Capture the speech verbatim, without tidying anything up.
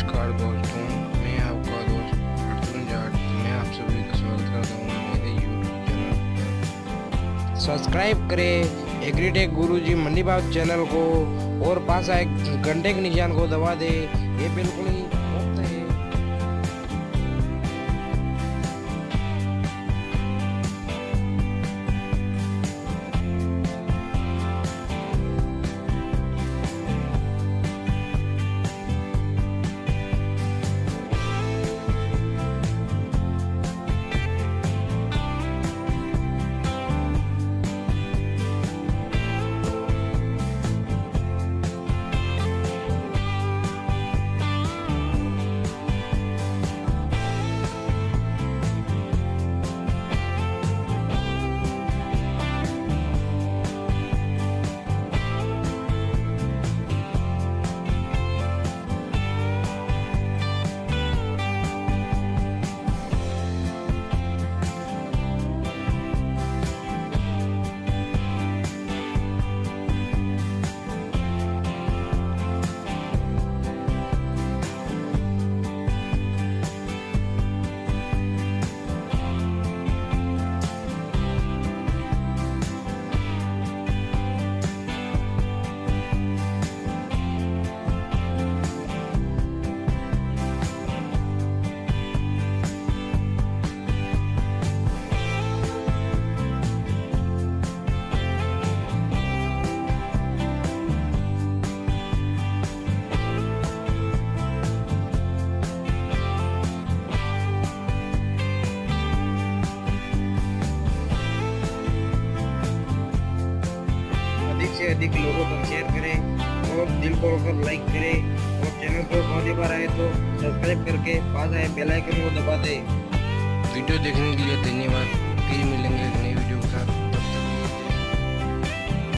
नमस्कार दोस्तों, मैं आपका दोस्त अर्जुन जाट। मैं आप सभी का स्वागत करता हूँ मेरे यूट्यूब चैनल पर। सब्सक्राइब करें एग्रीटेक गुरुजी मंडी भाव चैनल को और पास आए घंटे के निशान को दबा दे। ये बिल्कुल ही मुफ्त है। अधिक से अधिक लोगों तक शेयर करें और दिल को होकर लाइक करें और चैनल पर पहली बार आए तो सब्सक्राइब करके पास आए बेल आइकन को दबा दें। वीडियो देखने के लिए धन्यवाद। फिर मिलेंगे।